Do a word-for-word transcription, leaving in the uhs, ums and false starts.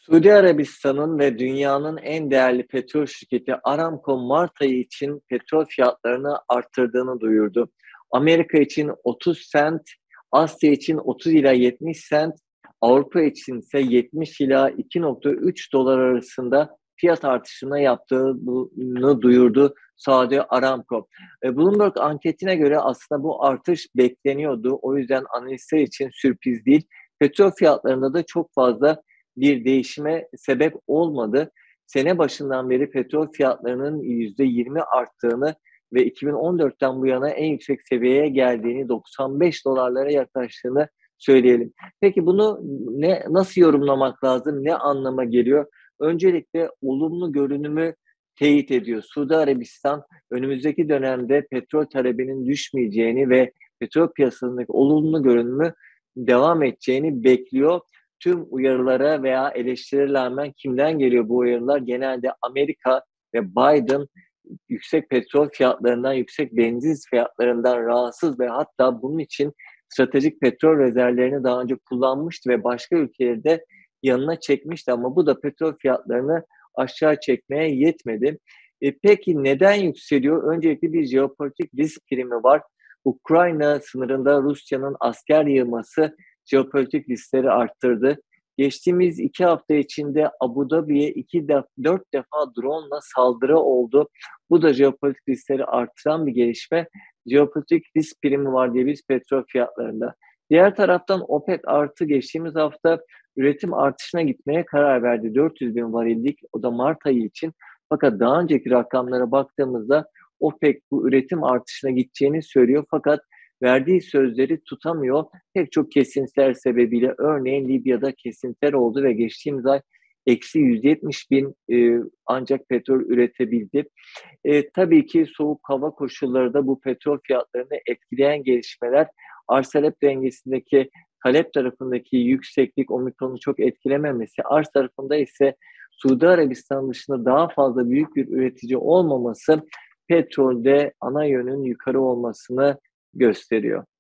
Suudi Arabistan'ın ve dünyanın en değerli petrol şirketi Aramco Mart ayı için petrol fiyatlarını arttırdığını duyurdu. Amerika için otuz sent, Asya için otuz ila yetmiş sent, Avrupa için ise yetmiş ila iki nokta üç dolar arasında fiyat artışına yaptığını duyurdu Saudi Aramco. E, Bloomberg anketine göre aslında bu artış bekleniyordu. O yüzden analistler için sürpriz değil. Petrol fiyatlarında da çok fazla bir değişime sebep olmadı. Sene başından beri petrol fiyatlarının yüzde yirmi arttığını ve iki bin on dörtten bu yana en yüksek seviyeye geldiğini, doksan beş dolarlara yaklaştığını söyleyelim. Peki bunu ne nasıl yorumlamak lazım? Ne anlama geliyor? Öncelikle olumlu görünümü teyit ediyor. Suudi Arabistan önümüzdeki dönemde petrol talebinin düşmeyeceğini ve petrol piyasasındaki olumlu görünümü devam edeceğini bekliyor. Tüm uyarılara veya eleştirilere rağmen kimden geliyor bu uyarılar? Genelde Amerika ve Biden yüksek petrol fiyatlarından, yüksek benzin fiyatlarından rahatsız ve hatta bunun için stratejik petrol rezervlerini daha önce kullanmıştı ve başka ülkeleri de yanına çekmişti ama bu da petrol fiyatlarını aşağı çekmeye yetmedi. E, peki neden yükseliyor? Öncelikle bir jeopolitik risk primi var. Ukrayna sınırında Rusya'nın asker yığması jeopolitik riskleri arttırdı. Geçtiğimiz iki hafta içinde Abu Dhabi'ye iki def dört defa drone'la saldırı oldu. Bu da jeopolitik riskleri artıran bir gelişme. Jeopolitik risk primi var diyebiliriz petrol fiyatlarında. Diğer taraftan OPEC artı geçtiğimiz hafta üretim artışına gitmeye karar verdi. dört yüz bin varillik, o da Mart ayı için. Fakat daha önceki rakamlara baktığımızda OPEC bu üretim artışına gideceğini söylüyor. Fakat verdiği sözleri tutamıyor. Pek çok kesintiler sebebiyle örneğin Libya'da kesintiler oldu ve geçtiğimiz ay eksi yüz yetmiş bin e, ancak petrol üretebildi. E, tabii ki soğuk hava koşulları da bu petrol fiyatlarını etkileyen gelişmeler. Arz talep dengesindeki talep tarafındaki yükseklik omikronu çok etkilememesi, arz tarafında ise Suudi Arabistan dışında daha fazla büyük bir üretici olmaması petrolde ana yönün yukarı olmasını gösteriyor.